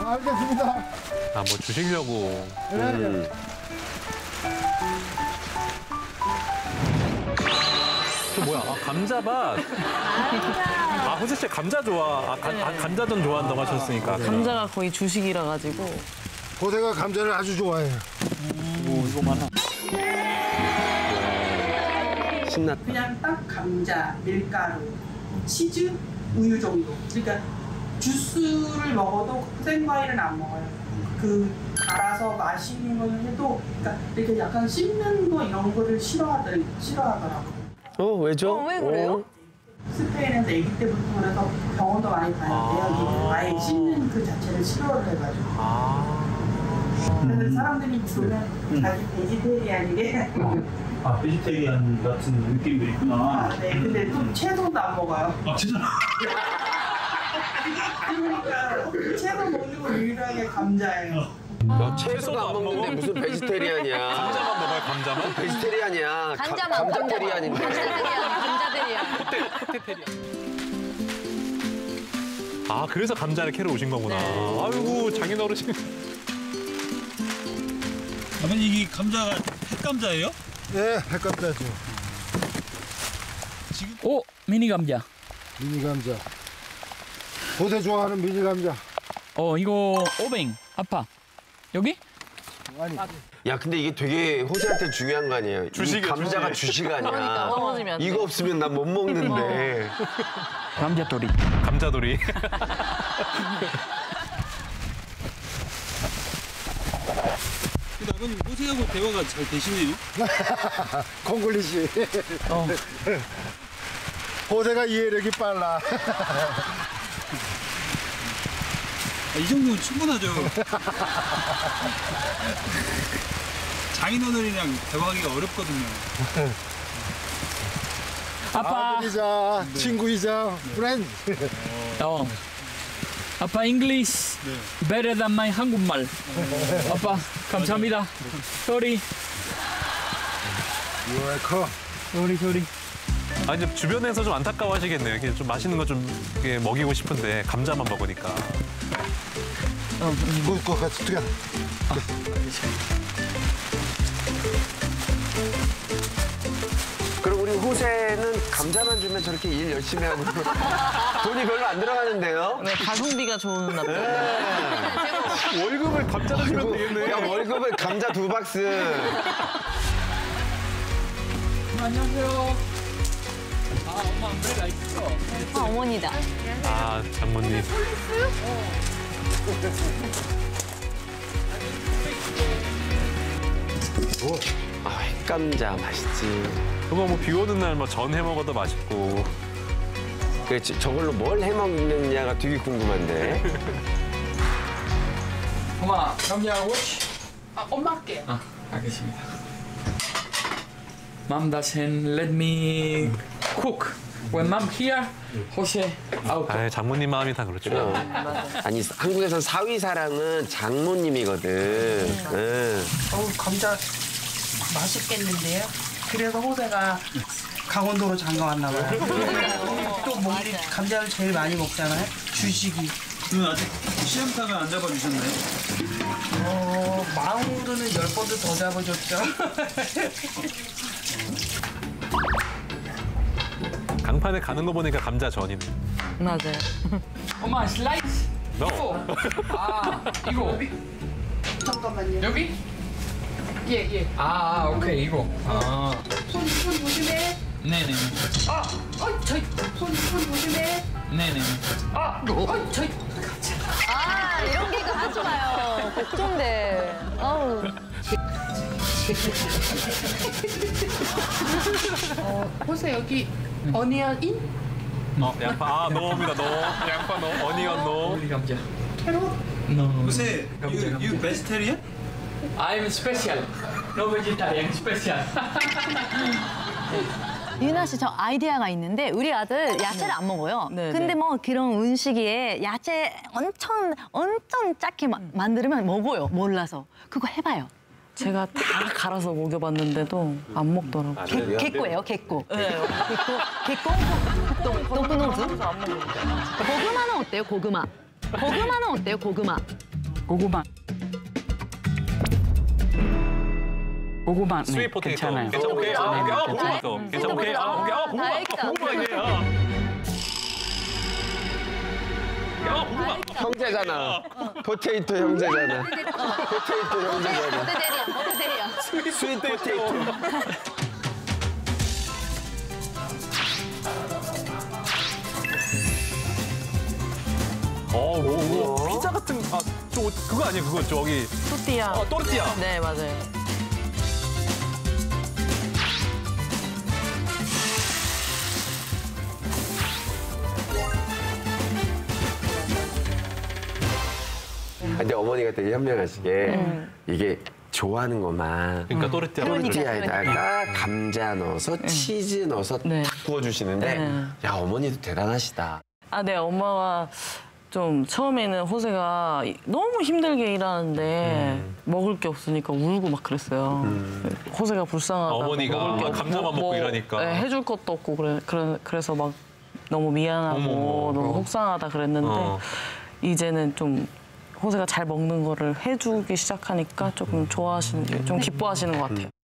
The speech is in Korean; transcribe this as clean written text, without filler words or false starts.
알겠습니다. 아, 뭐 주시려고. 네. 저 뭐야? 아, 감자밭. 아, 호세 씨 감자 좋아. 감자전 좋아한다고 하셨으니까. 감자가 거의 주식이라 가지고. 호세가 감자를 아주 좋아해요. 오, 이거 많아. 신났다. 그냥 딱 감자, 밀가루, 치즈, 우유 정도. 그러니까 주스를 먹어도 생과일은 안 먹어요. 그 갈아서 마시는 걸 해도 그러니까 이렇게 약간 씹는 거 이런 거를 싫어하더라고요. 왜죠? 왜 그래요? 스페인에서 아기 때부터 그래서 병원도 많이 다녔는데요. 아예 씹는 그 자체를 싫어를 해가지고. 그래서 사람들이 보면 자기 베지테리안이래. 아, 베지테리안 같은 느낌도 있구나. 아, 네. 근데 또 채소도 안 먹어요. 아, 진짜? 그러니까 채소 먹는 거 유일하게 감자예요. 채소도 안 먹는데 무슨 베지테리안이야. 감자만 먹어요, 감자만? 베지테리안이야. 감자테리안인데. 감자들이야. 아, 그래서 감자를 캐러 오신 거구나. 아이고, 장인어르신. 아버님, 이게 감자가 햇감자예요? 네, 햇감자죠. 오, 미니 감자. 미니 감자. 호세 좋아하는 미니 감자. 이거 오뱅. 아빠. 여기? 아니. 야, 근데 이게 되게 호세한테 중요한 거 아니에요? 주식이야, 이 감자가 주식. 주식 아니야. 그러니까 넘어지면 안 돼. 이거 없으면 난 못 먹는데. 감자토리. 감자돌이. 근데 아버님, 호세하고 대화가 잘 되시네요? 콩글리시. 호세가 이해력이 빨라. 이 정도면 충분하죠. 장인어른이랑 대화하기가 어렵거든요. 아빠. 아들이자 친구이자 프렌드. 아빠 English better than my 한국말. 아빠 감사합니다. Sorry. 웰컴. Sorry. 아, 이제 주변에서 좀 안타까워하시겠네요. 이렇게 좀 맛있는 거 좀 먹이고 싶은데 감자만 먹으니까. 그거 같이 두개. 그럼 우리 호세는 감자만 주면 저렇게 일 열심히 하고 돈이 별로 안 들어가는데요? 네, 가성비가 좋은 남자. 월급을 감자로 주면 되겠네. 야, 월급을 감자 2박스. 안녕하세요. 엄마 안브레가 있어. 어머니다. 아, 장모님. 햇감자 맛있지. 그거 뭐 비 오는 날 뭐 전 해 먹어도 맛있고. 그렇지. 저걸로 뭘 해 먹느냐가 되게 궁금한데. 엄마 감자하고. 엄마 할게요. 알겠습니다. Mom doesn't let me cook. When mom here, Jose out. 아, 장모님 마음이 다 그렇죠. 아니, 한국에선 사위사랑은 장모님이거든. 응. 감자 맛있겠는데요? 그래서 호세가 강원도로 장가 왔나 봐요. 또 먹기 감자를 제일 많이 먹잖아요. 주식이. 누나 아직 시험장을 안 잡아주셨나요? 마음으로는 10번도 더 잡아줬죠. 강판에 가는 거 보니까 감자전이네. 맞아요. 엄마 슬라이스. No. 이거. 잠깐만요. 여기? 예. 오케이 이거. 손 조심해. 네네. 저희 손 조심해. 네네. 저희 이런 개그 하지 마요. 걱정돼. 아우. 호세 여기 어니언 인? 양파, 넣습니다, 양파 넣어. 어니언 넣어. 우리 감자. 캐럿? No. 호세, 감자. you vegetarian? I'm special. No vegetarian. Special. 유나 씨, 저 아이디어가 있는데 우리 아들 야채를 안 먹어요. 네, 근데 네. 뭐 그런 음식에 야채 엄청 작게 만들면 먹어요. 몰라서. 그거 해봐요. 제가 다 갈아서 먹여봤는데도 안 먹더라고요. 개꼬예요, 개꼬. 네. 똥꾸노즈? 고구마는 어때요, 고구마? 고구마는 어때요, 고구마? 고구마. 고구마. 네, 스윗 포테이토. 괜찮아요. 괜찮아, 오케이. 아, 오케이. 아, 고구마. 네. 괜찮아, 오케이. 아, 오케이. 아, 고구마. 다행이다. 고구마이네. 야, 고구마. 형제잖아. 포테이토 형제잖아. 포테이토 형제잖아. 어때요? 스윗 포테이토. 피자 같은, 그거 아니에요? 그거 저기. 토띠아. 또르띠아. 네, 맞아요. 근데 어머니가 되게 현명하시게 이게 좋아하는 것만 그러니까 또르띠아. 또르띠아에다가 감자 넣어서 치즈 넣어서 네. 탁 구워주시는데 네. 야 어머니도 대단하시다. 아, 네, 엄마가 좀 처음에는 호세가 너무 힘들게 일하는데 먹을 게 없으니까 울고 막 그랬어요. 호세가 불쌍하다. 어머니가 먹을 게 없고, 감자만 먹고 이러니까. 네, 해줄 것도 없고 그래서 막 너무 미안하고 어머머. 너무 속상하다 그랬는데 이제는 좀 호세가 잘 먹는 거를 해주기 시작하니까 조금 좋아하시는 게 좀 기뻐하시는 것 같아요.